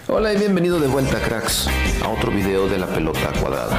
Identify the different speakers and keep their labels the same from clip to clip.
Speaker 1: Hola y bienvenido de vuelta, cracks, a otro video de la pelota cuadrada.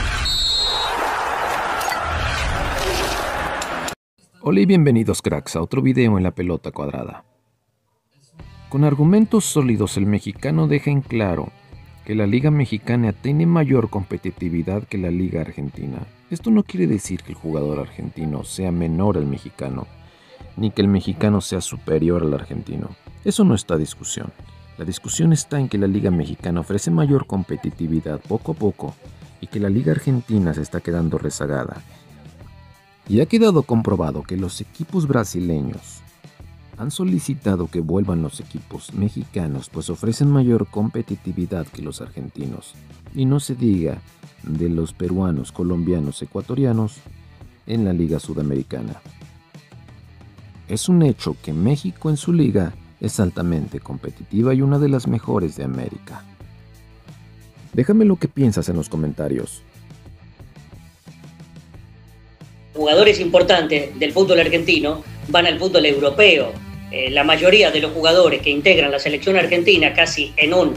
Speaker 2: Hola y bienvenidos, cracks, a otro video en la pelota cuadrada. Con argumentos sólidos, el mexicano deja en claro que la Liga Mexicana tiene mayor competitividad que la Liga Argentina. Esto no quiere decir que el jugador argentino sea menor al mexicano, ni que el mexicano sea superior al argentino. Eso no está a discusión. La discusión está en que la Liga Mexicana ofrece mayor competitividad poco a poco y que la Liga Argentina se está quedando rezagada. Y ha quedado comprobado que los equipos brasileños han solicitado que vuelvan los equipos mexicanos, pues ofrecen mayor competitividad que los argentinos. Y no se diga de los peruanos, colombianos, ecuatorianos en la Liga Sudamericana. Es un hecho que México en su liga es altamente competitiva y una de las mejores de América. Déjame lo que piensas en los comentarios.
Speaker 3: Jugadores importantes del fútbol argentino van al fútbol europeo. La mayoría de los jugadores que integran la selección argentina, casi en un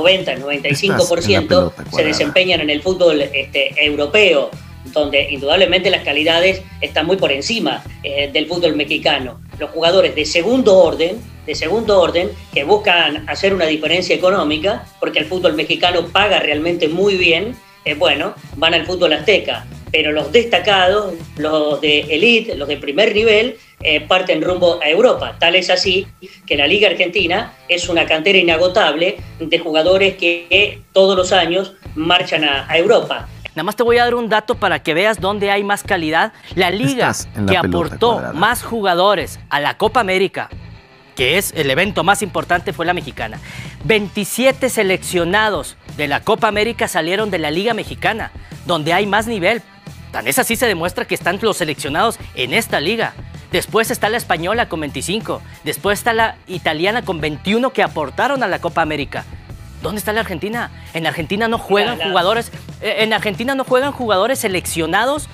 Speaker 3: 90-95%, se desempeñan en el fútbol europeo, donde indudablemente las calidades están muy por encima del fútbol mexicano. Los jugadores de segundo orden que buscan hacer una diferencia económica, porque el fútbol mexicano paga realmente muy bien, van al fútbol azteca. Pero los destacados, los de elite, los de primer nivel, parten rumbo a Europa. Tal es así que la Liga Argentina es una cantera inagotable de jugadores que todos los años marchan a Europa.
Speaker 4: Nada más te voy a dar un dato para que veas dónde hay más calidad. La liga que aportó más jugadores a la Copa América, que es el evento más importante, fue la mexicana. 27 seleccionados de la Copa América salieron de la Liga Mexicana, donde hay más nivel. Tan es así se demuestra que están los seleccionados en esta liga. Después está la española con 25. Después está la italiana con 21 que aportaron a la Copa América. ¿Dónde está la Argentina? En Argentina no juegan jugadores. En Argentina no juegan jugadores seleccionados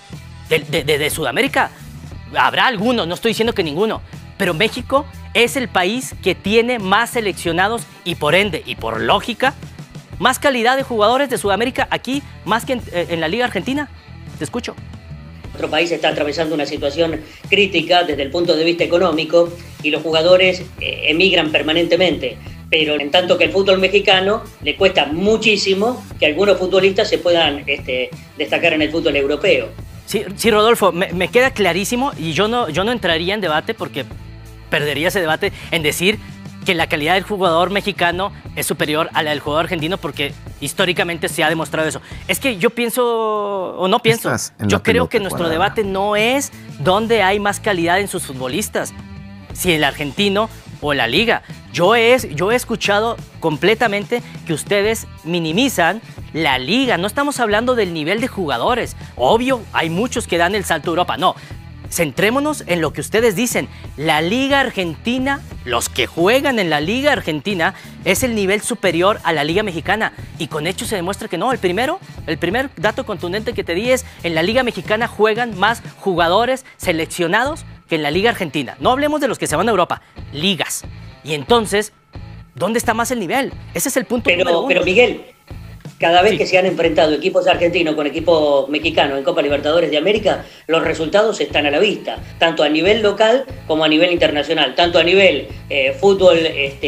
Speaker 4: de Sudamérica. Habrá algunos, no estoy diciendo que ninguno. Pero México es el país que tiene más seleccionados y por ende, y por lógica, más calidad de jugadores de Sudamérica aquí, más que en la Liga Argentina. Te escucho.
Speaker 3: Nuestro país está atravesando una situación crítica desde el punto de vista económico y los jugadores emigran permanentemente. Pero en tanto que el fútbol mexicano le cuesta muchísimo que algunos futbolistas se puedan destacar en el fútbol europeo.
Speaker 4: Sí, Rodolfo, me queda clarísimo y yo no entraría en debate porque perdería ese debate en decir que la calidad del jugador mexicano es superior a la del jugador argentino porque históricamente se ha demostrado eso. Es que yo pienso, o no pienso, yo creo que nuestro debate no es dónde hay más calidad en sus futbolistas, si el argentino o la liga. Yo he escuchado completamente que ustedes minimizan la liga. No estamos hablando del nivel de jugadores. Obvio, hay muchos que dan el salto a Europa. No, centrémonos en lo que ustedes dicen. La Liga Argentina, los que juegan en la Liga Argentina, es el nivel superior a la Liga Mexicana. Y con hechos se demuestra que no. El primer dato contundente que te di es, en la Liga Mexicana juegan más jugadores seleccionados que en la Liga Argentina. No hablemos de los que se van a Europa, ligas. Y entonces, ¿dónde está más el nivel? Ese es el punto número uno.
Speaker 3: Pero Miguel, cada vez que se han enfrentado equipos argentinos con equipos mexicanos en Copa Libertadores de América, los resultados están a la vista, tanto a nivel local como a nivel internacional, tanto a nivel fútbol,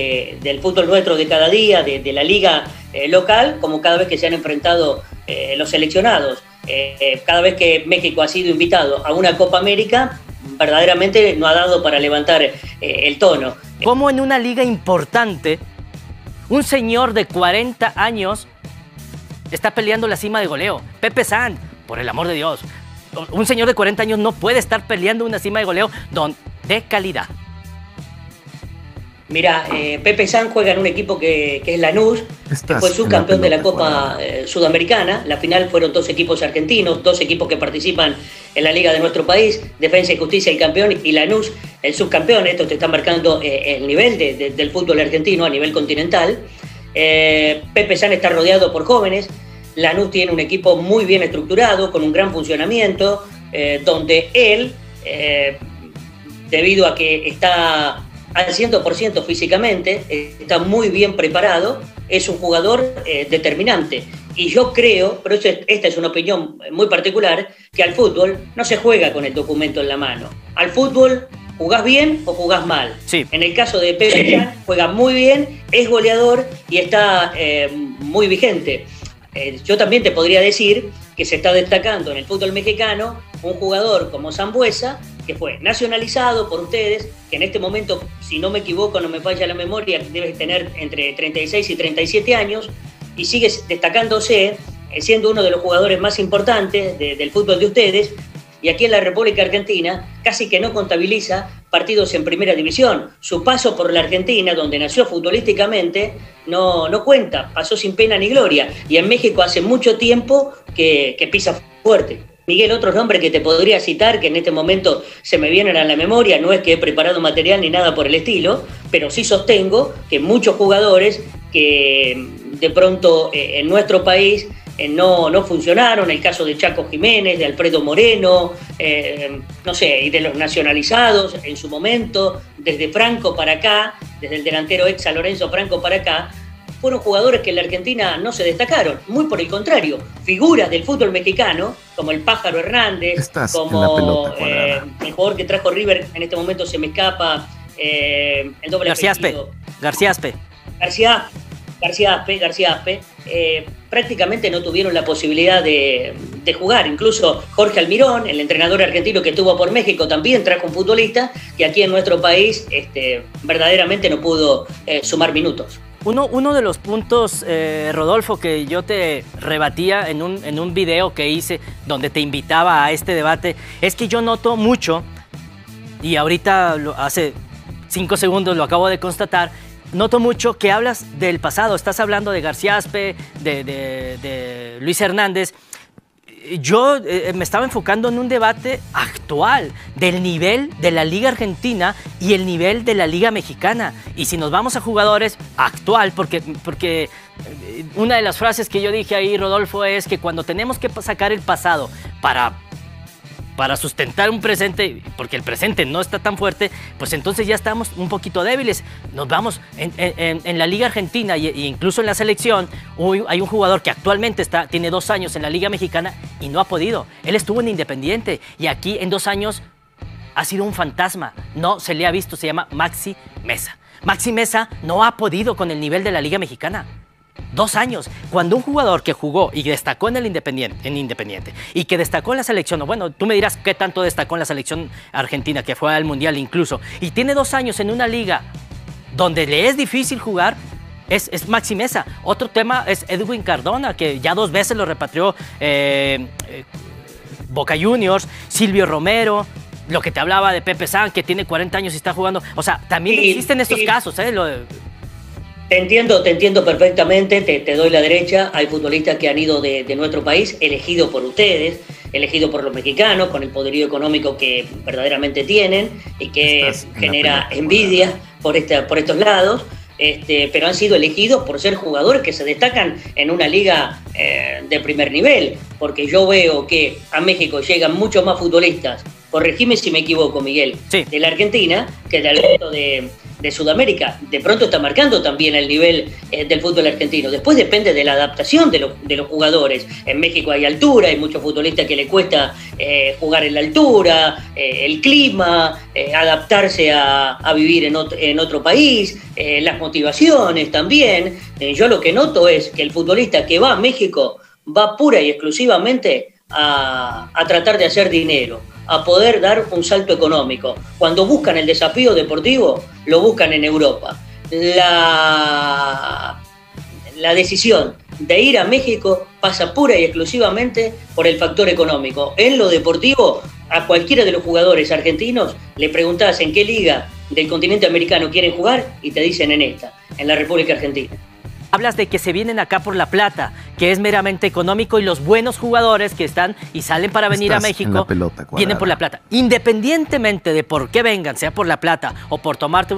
Speaker 3: del fútbol nuestro de cada día, de la liga local, como cada vez que se han enfrentado los seleccionados. Cada vez que México ha sido invitado a una Copa América, verdaderamente no ha dado para levantar el tono.
Speaker 4: Como en una liga importante, un señor de 40 años está peleando la cima de goleo? Pepe San, por el amor de Dios. Un señor de 40 años no puede estar peleando una cima de goleo de calidad.
Speaker 3: Mira, Pepe San juega en un equipo que es Lanús, que fue subcampeón de la Copa Sudamericana. La final fueron dos equipos argentinos, dos equipos que participan en la liga de nuestro país, Defensa y Justicia el campeón y Lanús el subcampeón. Esto te está marcando el nivel del fútbol argentino a nivel continental. Pepe San está rodeado por jóvenes. Lanús tiene un equipo muy bien estructurado, con un gran funcionamiento, donde él, debido a que está al 100% físicamente, está muy bien preparado, es un jugador determinante. Y yo creo, pero esta es una opinión muy particular, que al fútbol no se juega con el documento en la mano. Al fútbol jugás bien o jugás mal.
Speaker 4: Sí.
Speaker 3: En el caso de Pepe Can, juega muy bien, es goleador y está muy vigente. Yo también te podría decir que se está destacando en el fútbol mexicano un jugador como Sambueza, que fue nacionalizado por ustedes, que en este momento, si no me equivoco, no me falla la memoria, debe tener entre 36 y 37 años, y sigue destacándose, siendo uno de los jugadores más importantes del fútbol de ustedes, y aquí en la República Argentina casi que no contabiliza partidos en primera división. Su paso por la Argentina, donde nació futbolísticamente, no cuenta, pasó sin pena ni gloria, y en México hace mucho tiempo que pisa fuerte. Miguel, otros nombres que te podría citar, que en este momento se me vienen a la memoria, no es que he preparado material ni nada por el estilo, pero sí sostengo que muchos jugadores que de pronto en nuestro país no funcionaron, el caso de Chaco Jiménez, de Alfredo Moreno, no sé, y de los nacionalizados en su momento, desde Franco para acá, desde el delantero ex San Lorenzo Franco para acá, fueron jugadores que en la Argentina no se destacaron, muy por el contrario, figuras del fútbol mexicano, como el Pájaro Hernández, como el jugador que trajo River, en este momento se me escapa, el doble
Speaker 4: García
Speaker 3: apellido. García Aspe, prácticamente no tuvieron la posibilidad de jugar. Incluso Jorge Almirón, el entrenador argentino que estuvo por México, también trajo un futbolista que aquí en nuestro país verdaderamente no pudo sumar minutos.
Speaker 4: Uno de los puntos, Rodolfo, que yo te rebatía en un video que hice donde te invitaba a este debate, es que yo noto mucho, y ahorita hace 5 segundos lo acabo de constatar, noto mucho que hablas del pasado. Estás hablando de García Aspe, de Luis Hernández. Yo me estaba enfocando en un debate actual del nivel de la Liga Argentina y el nivel de la Liga Mexicana. Y si nos vamos a jugadores actual, porque una de las frases que yo dije ahí, Rodolfo, es que cuando tenemos que sacar el pasado para sustentar un presente, porque el presente no está tan fuerte, pues entonces ya estamos un poquito débiles. Nos vamos en la Liga Argentina e incluso en la selección. Hay un jugador que actualmente tiene 2 años en la Liga Mexicana y no ha podido. Él estuvo en Independiente y aquí en 2 años ha sido un fantasma. No se le ha visto, se llama Maxi Mesa. Maxi Mesa no ha podido con el nivel de la Liga Mexicana. 2 años. Cuando un jugador que jugó y destacó en Independiente y que destacó en la selección, bueno, tú me dirás qué tanto destacó en la selección argentina, que fue al Mundial incluso, y tiene 2 años en una liga donde le es difícil jugar, es Maxi Mesa. Otro tema es Edwin Cardona, que ya 2 veces lo repatrió Boca Juniors, Silvio Romero, lo que te hablaba de Pepe San, que tiene 40 años y está jugando. O sea, también existen estos casos, ¿eh?
Speaker 3: Te entiendo perfectamente, te doy la derecha. Hay futbolistas que han ido de nuestro país, elegidos por ustedes, elegidos por los mexicanos, con el poderío económico que verdaderamente tienen y que genera envidia por estos lados, pero han sido elegidos por ser jugadores que se destacan en una liga de primer nivel, porque yo veo que a México llegan muchos más futbolistas, corregime si me equivoco, Miguel,
Speaker 4: sí,
Speaker 3: de la Argentina que del resto de Sudamérica. De pronto está marcando también el nivel del fútbol argentino. Después depende de la adaptación de los jugadores. En México hay altura, hay muchos futbolistas que le cuesta jugar en la altura, el clima, adaptarse a vivir en otro país, las motivaciones también. Yo lo que noto es que el futbolista que va a México va pura y exclusivamente a tratar de hacer dinero, a poder dar un salto económico. Cuando buscan el desafío deportivo, lo buscan en Europa. La decisión de ir a México pasa pura y exclusivamente por el factor económico. En lo deportivo, a cualquiera de los jugadores argentinos le preguntás en qué liga del continente americano quieren jugar y te dicen en esta, en la República Argentina.
Speaker 4: Hablas de que se vienen acá por la plata, que es meramente económico, y los buenos jugadores que están y salen para venir a México vienen por la plata. Independientemente de por qué vengan, sea por la plata o por tomarse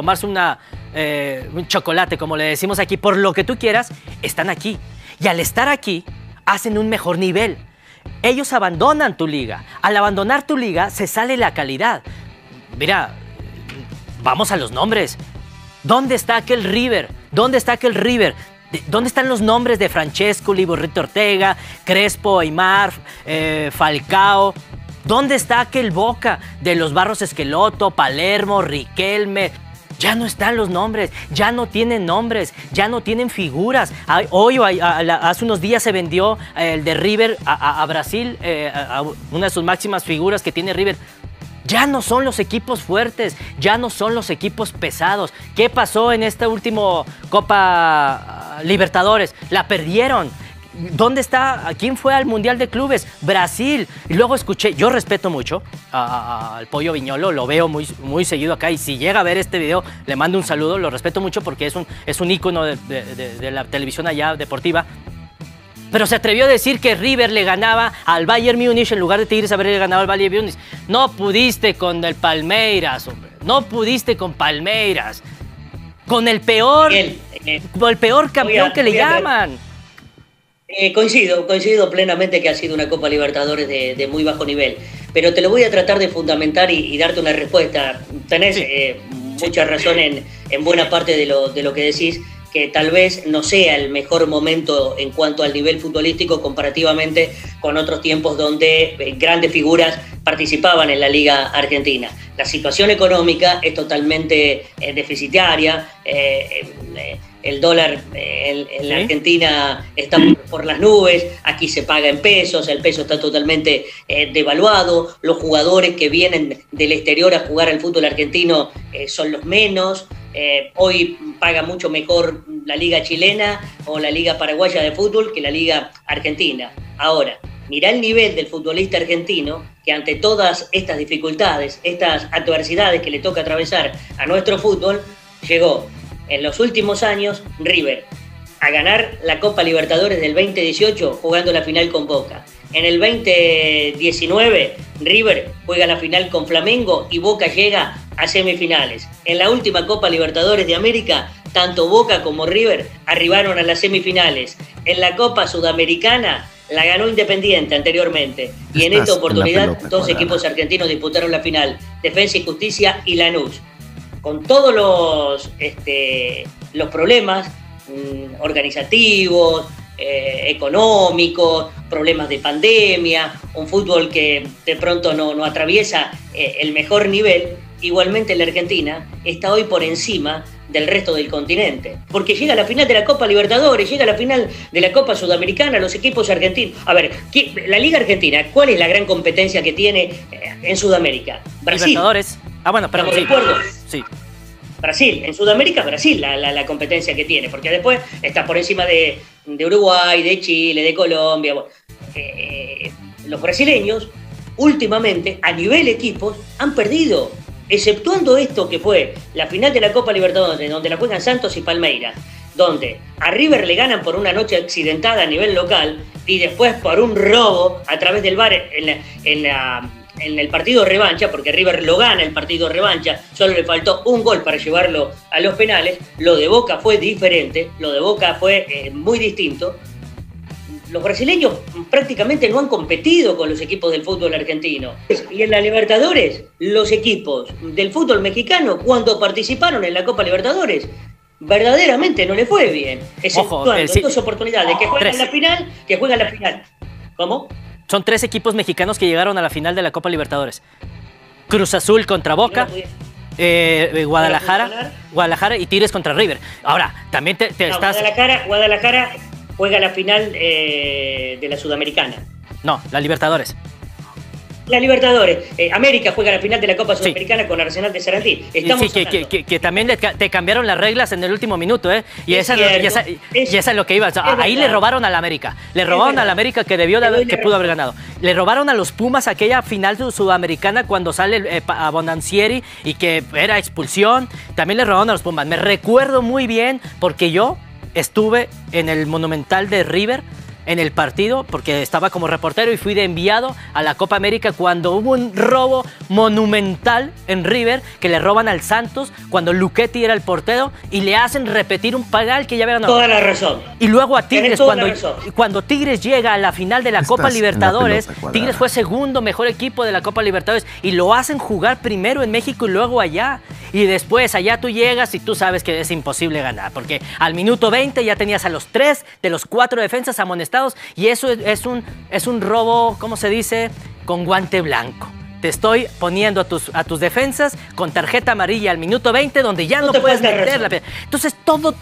Speaker 4: un chocolate, como le decimos aquí, por lo que tú quieras, están aquí. Y al estar aquí, hacen un mejor nivel. Ellos abandonan tu liga. Al abandonar tu liga, se sale la calidad. Mira, vamos a los nombres. ¿Dónde está aquel River? ¿Dónde está aquel River? ¿Dónde están los nombres de Francescoli, Burrito Ortega, Crespo, Aimar, Falcao? ¿Dónde está aquel Boca de los Barros Esqueloto, Palermo, Riquelme? Ya no están los nombres, ya no tienen nombres, ya no tienen figuras. Hace unos días se vendió el de River a Brasil, a una de sus máximas figuras que tiene River. Ya no son los equipos fuertes, ya no son los equipos pesados. ¿Qué pasó en esta última Copa Libertadores? La perdieron. ¿Dónde está? ¿Quién fue al Mundial de Clubes? Brasil. Y luego escuché, yo respeto mucho al Pollo Viñolo, lo veo muy seguido acá, y si llega a ver este video, le mando un saludo, lo respeto mucho porque es un ícono de la televisión allá deportiva. Pero se atrevió a decir que River le ganaba al Bayern Múnich en lugar de Tigres haberle ganado al Bayern Múnich. No pudiste con el Palmeiras, hombre. No pudiste con Palmeiras. Con el peor campeón que le llaman.
Speaker 3: Coincido plenamente que ha sido una Copa Libertadores de muy bajo nivel, pero te lo voy a tratar de fundamentar y darte una respuesta. Tenés mucha razón en buena parte de lo que decís, que tal vez no sea el mejor momento en cuanto al nivel futbolístico comparativamente con otros tiempos donde grandes figuras participaban en la Liga Argentina. La situación económica es totalmente deficitaria, el dólar en la Argentina está por las nubes, aquí se paga en pesos, el peso está totalmente devaluado, los jugadores que vienen del exterior a jugar al fútbol argentino son los menos. Hoy paga mucho mejor la liga chilena o la liga paraguaya de fútbol que la liga argentina. Ahora, mirá el nivel del futbolista argentino que ante todas estas dificultades, estas adversidades que le toca atravesar a nuestro fútbol, llegó en los últimos años River a ganar la Copa Libertadores del 2018 jugando la final con Boca. En el 2019 River juega la final con Flamengo y Boca llega a semifinales. En la última Copa Libertadores de América, tanto Boca como River arribaron a las semifinales. En la Copa Sudamericana la ganó Independiente anteriormente. Y en esta oportunidad dos equipos argentinos disputaron la final, Defensa y Justicia y Lanús. Con todos los problemas organizativos, económicos, problemas de pandemia, un fútbol que de pronto no atraviesa el mejor nivel, igualmente la Argentina está hoy por encima del resto del continente, porque llega a la final de la Copa Libertadores, llega a la final de la Copa Sudamericana, los equipos argentinos. A ver, la Liga Argentina, ¿cuál es la gran competencia que tiene en Sudamérica? Brasil.
Speaker 4: Libertadores. Bueno, pero sí. Sí.
Speaker 3: Brasil, en Sudamérica, Brasil la competencia que tiene, porque después está por encima de Uruguay, de Chile, de Colombia. Los brasileños, últimamente, a nivel equipos, han perdido, exceptuando esto que fue la final de la Copa Libertadores, donde la juegan Santos y Palmeiras, donde a River le ganan por una noche accidentada a nivel local y después por un robo a través del VAR en el partido revancha, porque River lo gana el partido revancha, solo le faltó un gol para llevarlo a los penales. Lo de Boca fue diferente, lo de Boca fue muy distinto. Los brasileños prácticamente no han competido con los equipos del fútbol argentino. Y en la Libertadores, los equipos del fútbol mexicano, cuando participaron en la Copa Libertadores, verdaderamente no le fue bien. Exceptuando dos oportunidades, que juegan la final. ¿Cómo?
Speaker 4: Son 3 equipos mexicanos que llegaron a la final de la Copa Libertadores. Cruz Azul contra Boca, Guadalajara y Tigres contra River. Ahora, también estás...
Speaker 3: Guadalajara juega la final de la Sudamericana.
Speaker 4: No, la Libertadores.
Speaker 3: La Libertadores. América juega la final de la Copa Sudamericana con Arsenal de Sarandí.
Speaker 4: Que también te cambiaron las reglas en el último minuto, ¿eh? Y esa es lo que iba. Ahí le robaron al América. Le robaron al América que pudo haber ganado. Le robaron a los Pumas aquella final sudamericana cuando sale a Bonancieri y que era expulsión. También le robaron a los Pumas. Me recuerdo muy bien porque yo estuve en el Monumental de River en el partido, porque estaba como reportero y fui de enviado a la Copa América cuando hubo un robo monumental en River, que le roban al Santos cuando Luchetti era el portero y le hacen repetir un penal que ya había ganado.
Speaker 3: Toda la razón.
Speaker 4: Y luego a Tigres, cuando Tigres llega a la final de la Copa Libertadores, Tigres fue segundo mejor equipo de la Copa Libertadores y lo hacen jugar primero en México y luego allá. y después allá tú llegas y tú sabes que es imposible ganar, porque al minuto 20 ya tenías a los 3 de los 4 defensas amonestados y eso es un robo, ¿cómo se dice? Con guante blanco. Te estoy poniendo a tus defensas con tarjeta amarilla al minuto 20 donde ya no puedes meter la pelota. Entonces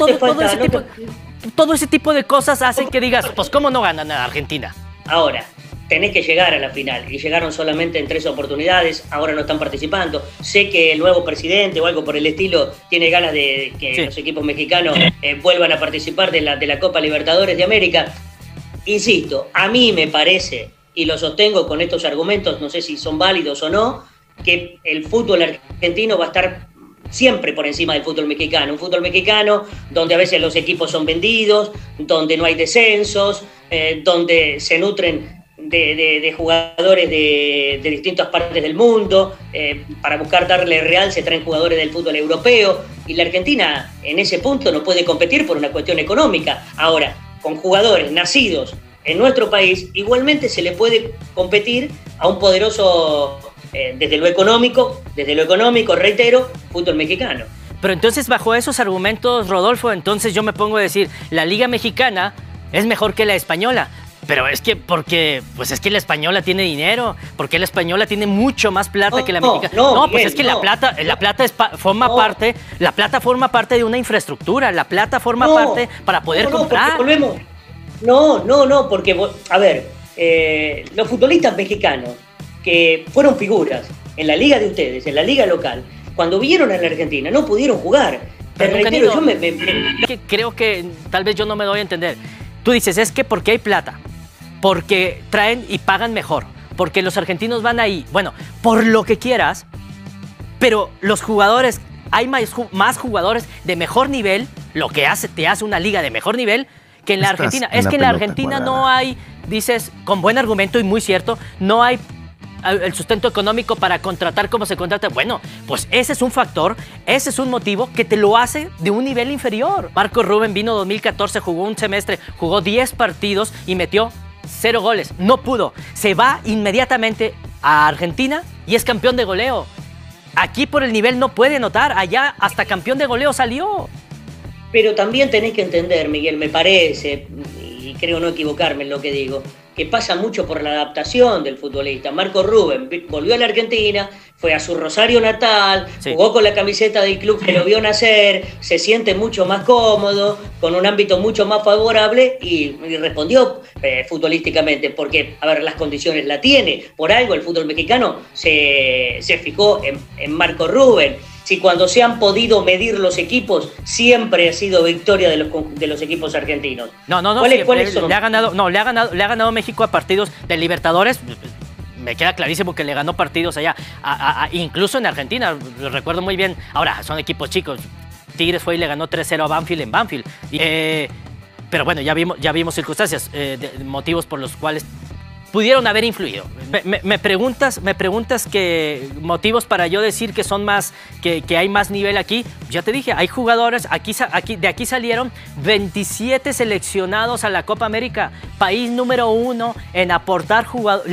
Speaker 4: todo ese tipo de cosas hacen que digas, pues ¿cómo no ganan a Argentina?
Speaker 3: Ahora, tenés que llegar a la final y llegaron solamente en 3 oportunidades, ahora no están participando. Sé que el nuevo presidente o algo por el estilo tiene ganas de que los equipos mexicanos vuelvan a participar de la Copa Libertadores de América. Insisto, a mí me parece, y lo sostengo con estos argumentos, no sé si son válidos o no, que el fútbol argentino va a estar siempre por encima del fútbol mexicano. Un fútbol mexicano donde a veces los equipos son vendidos, donde no hay descensos, donde se nutren de jugadores de distintas partes del mundo, para buscar darle real se traen jugadores del fútbol europeo, y la Argentina en ese punto no puede competir por una cuestión económica. Ahora, con jugadores nacidos en nuestro país, igualmente se le puede competir a un poderoso, desde lo económico, reitero, fútbol mexicano.
Speaker 4: Pero entonces, bajo esos argumentos, Rodolfo, entonces yo me pongo a decir, la Liga Mexicana es mejor que la española. Pero es que es que la española tiene dinero, porque la española tiene mucho más plata que la mexicana. Pues es que la plata forma parte de una infraestructura, la plata forma parte para poder comprar.
Speaker 3: Porque, a ver, los futbolistas mexicanos que fueron figuras en la liga de ustedes, en la liga local, cuando vinieron a la Argentina no pudieron jugar.
Speaker 4: Creo que tal vez yo no me doy a entender. Tú dices, es que porque hay plata, porque traen y pagan mejor, porque los argentinos van ahí, bueno, por lo que quieras, pero los jugadores, hay más jugadores de mejor nivel, lo que te hace una liga de mejor nivel que en la Argentina. Es que en la Argentina no hay, dices, con buen argumento y muy cierto, no hay el sustento económico para contratar como se contrata. Bueno, pues ese es un factor, ese es un motivo que te lo hace de un nivel inferior. Marco Rubén vino 2014, jugó un semestre, jugó 10 partidos y metió 0 goles. No pudo. Se va inmediatamente a Argentina y es campeón de goleo. Aquí por el nivel no puede notar, allá hasta campeón de goleo salió.
Speaker 3: Pero también tenés que entender, Miguel, me parece, y creo no equivocarme en lo que digo, que pasa mucho por la adaptación del futbolista. Marco Rubén volvió a la Argentina, fue a su Rosario natal, jugó con la camiseta del club que lo vio nacer, se siente mucho más cómodo, con un ámbito mucho más favorable y respondió futbolísticamente, porque, a ver, las condiciones la tiene. Por algo el fútbol mexicano se fijó en Marco Rubén. Si cuando se han podido medir los equipos, siempre ha sido victoria de los equipos argentinos. ¿Cuáles son?
Speaker 4: Le ha ganado México a partidos de Libertadores. Me queda clarísimo que le ganó partidos allá, incluso en Argentina, lo recuerdo muy bien. Ahora, son equipos chicos. Tigres fue y le ganó 3-0 a Banfield en Banfield. Pero bueno, ya vimos circunstancias, motivos por los cuales pudieron haber influido. Me preguntas que motivos para yo decir que son más, que hay más nivel aquí. Ya te dije, hay jugadores, de aquí salieron 27 seleccionados a la Copa América, país número 1 en aportar jugadores,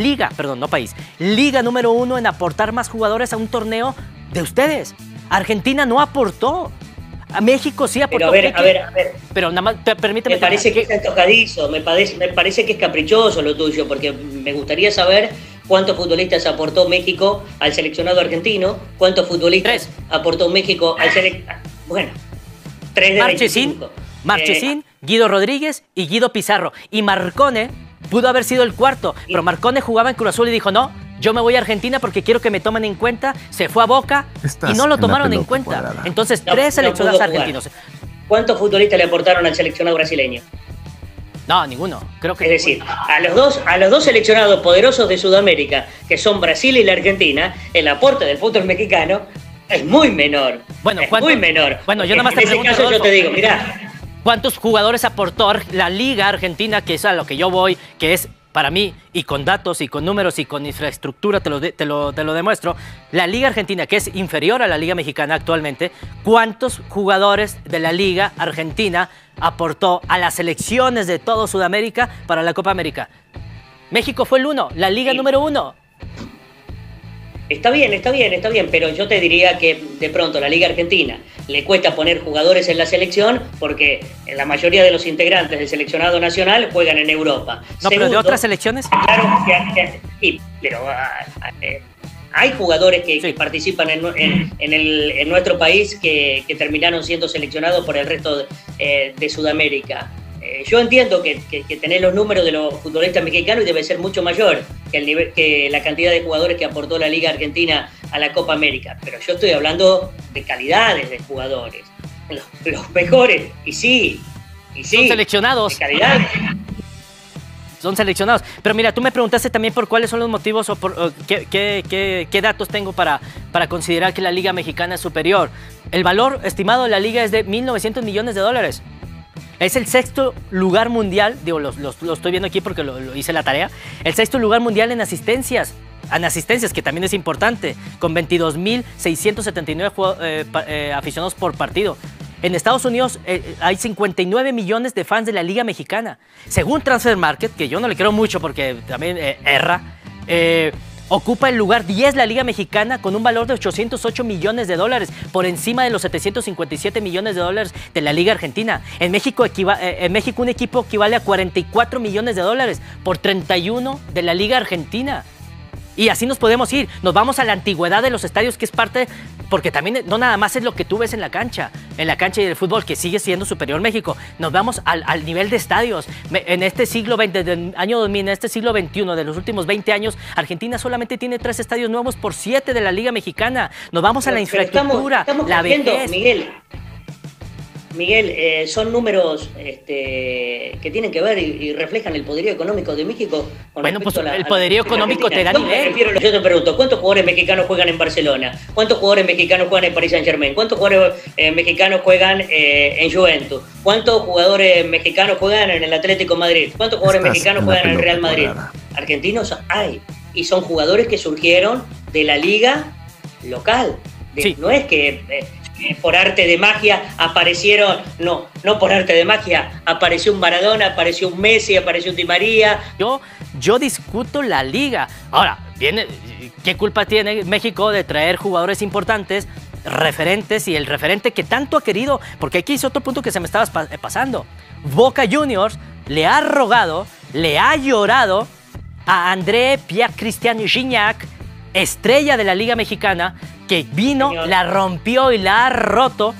Speaker 4: liga número 1 en aportar más jugadores a un torneo de ustedes. Argentina no aportó. A México sí aportó.
Speaker 3: Pero a ver.
Speaker 4: Pero nada más, permíteme.
Speaker 3: Me parece que es antojadizo, me parece que es caprichoso lo tuyo, porque me gustaría saber cuántos futbolistas aportó México al seleccionado argentino, cuántos futbolistas aportó México al seleccionado. Bueno, 3 de 25.
Speaker 4: Marchesín, Guido Rodríguez y Guido Pizarro. Y Marcone pudo haber sido el cuarto, pero Marcone jugaba en Cruz Azul y dijo, no, yo me voy a Argentina porque quiero que me tomen en cuenta. Se fue a Boca y no lo tomaron en cuenta. Cuadrada. Entonces, 3 seleccionados argentinos.
Speaker 3: ¿Cuántos futbolistas le aportaron al seleccionado brasileño?
Speaker 4: No, ninguno. Creo que
Speaker 3: es decir, a los dos seleccionados poderosos de Sudamérica, que son Brasil y la Argentina, el aporte del fútbol mexicano es muy menor.
Speaker 4: Bueno,
Speaker 3: muy menor.
Speaker 4: Bueno, yo nada más te pregunto,
Speaker 3: en ese caso yo te digo, mirá.
Speaker 4: ¿Cuántos jugadores aportó la Liga Argentina, que es a lo que yo voy, que es para mí, y con datos, y con números, y con infraestructura, te lo demuestro, la Liga Argentina, que es inferior a la Liga Mexicana actualmente, ¿cuántos jugadores de la Liga Argentina aportó a las selecciones de todo Sudamérica para la Copa América? México fue el 1, la Liga número 1.
Speaker 3: Está bien, pero yo te diría que de pronto la Liga Argentina le cuesta poner jugadores en la selección porque la mayoría de los integrantes del seleccionado nacional juegan en Europa.
Speaker 4: No, pero de otras selecciones.
Speaker 3: Claro, sí, pero hay jugadores que participan en nuestro país que terminaron siendo seleccionados por el resto de Sudamérica. Yo entiendo que tenés los números de los futbolistas mexicanos y debe ser mucho mayor que la cantidad de jugadores que aportó la Liga Argentina a la Copa América, pero yo estoy hablando de calidades de jugadores, los mejores, y sí,
Speaker 4: son seleccionados.
Speaker 3: De calidad.
Speaker 4: Son seleccionados. Pero mira, tú me preguntaste también por cuáles son los motivos o por qué datos tengo para considerar que la Liga Mexicana es superior. El valor estimado de la Liga es de 1.900 millones de dólares. Es el sexto lugar mundial, digo, lo estoy viendo aquí porque lo hice la tarea, el sexto lugar mundial en asistencias, que también es importante, con 22.679 aficionados por partido. En Estados Unidos hay 59 millones de fans de la Liga Mexicana. Según Transfer Market, que yo no le creo mucho porque también erra, ocupa el lugar 10 la Liga Mexicana con un valor de 808 millones de dólares, por encima de los 757 millones de dólares de la Liga Argentina. En México un equipo equivale a 44 millones de dólares por 31 de la Liga Argentina. Y así nos podemos ir. Nos vamos a la antigüedad de los estadios, que es parte, porque también no nada más es lo que tú ves en la cancha y del fútbol, que sigue siendo superior México. Nos vamos al nivel de estadios. En este siglo XX, desde el año 2000, en este siglo XXI, de los últimos 20 años, Argentina solamente tiene 3 estadios nuevos por 7 de la Liga Mexicana. Nos vamos a la infraestructura, la vejez.
Speaker 3: Miguel, son números que tienen que ver y reflejan el poderío económico de México.
Speaker 4: Bueno, pues el poderío económico te da nivel.
Speaker 3: Yo te pregunto, ¿cuántos jugadores mexicanos juegan en Barcelona? ¿Cuántos jugadores mexicanos juegan en Paris Saint-Germain? ¿Cuántos jugadores mexicanos juegan en Juventus? ¿Cuántos jugadores mexicanos juegan en el Atlético Madrid? ¿Cuántos jugadores mexicanos juegan en el Real Madrid? Argentinos hay, y son jugadores que surgieron de la liga local. No es que por arte de magia aparecieron, no por arte de magia, apareció un Maradona, apareció un Messi, apareció un Di María.
Speaker 4: Yo discuto la liga. Ahora, ¿qué culpa tiene México de traer jugadores importantes, referentes, y el referente que tanto ha querido? Porque aquí es otro punto que se me estaba pasando. Boca Juniors le ha rogado, le ha llorado a André Pierre-Christian Gignac, estrella de la Liga Mexicana, que vino, señor, la rompió y la ha roto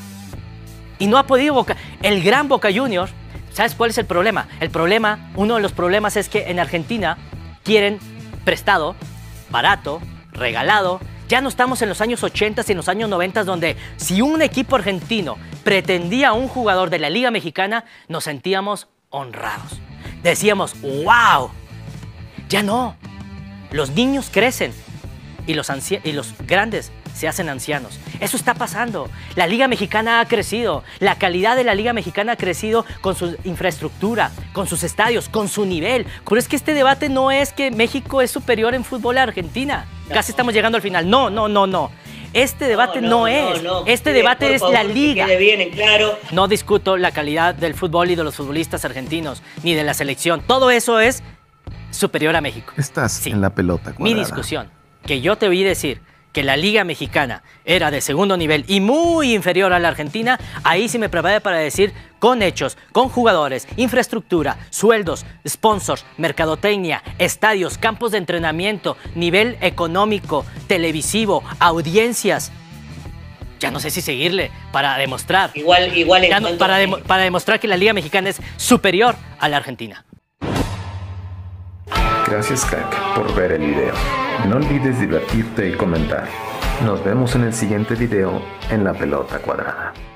Speaker 4: y no ha podido. El gran Boca Juniors, ¿sabes cuál es el problema? Uno de los problemas es que en Argentina quieren prestado, barato, regalado. Ya no estamos en los años 80 y en los años 90, donde si un equipo argentino pretendía a un jugador de la Liga Mexicana, nos sentíamos honrados. Decíamos, ¡wow! Ya no. Los niños crecen y los grandes se hacen ancianos. Eso está pasando. La Liga Mexicana ha crecido. La calidad de la Liga Mexicana ha crecido con su infraestructura, con sus estadios, con su nivel. Pero es que este debate no es que México es superior en fútbol a Argentina. Casi estamos llegando al final. No. Este debate no es. Este debate es la Liga.
Speaker 3: Que quede bien en claro.
Speaker 4: No discuto la calidad del fútbol y de los futbolistas argentinos, ni de la selección. Todo eso es superior a México.
Speaker 2: Estás en la pelota cuadrada.
Speaker 4: Mi discusión, que yo te oí decir que la Liga Mexicana era de segundo nivel y muy inferior a la Argentina, ahí sí me preparé para decir con hechos, con jugadores, infraestructura, sueldos, sponsors, mercadotecnia, estadios, campos de entrenamiento, nivel económico, televisivo, audiencias. Ya no sé si seguirle para demostrar. Para demostrar que la Liga Mexicana es superior a la Argentina.
Speaker 2: Gracias, crack, por ver el video. No olvides divertirte y comentar. Nos vemos en el siguiente video en La Pelota Cuadrada.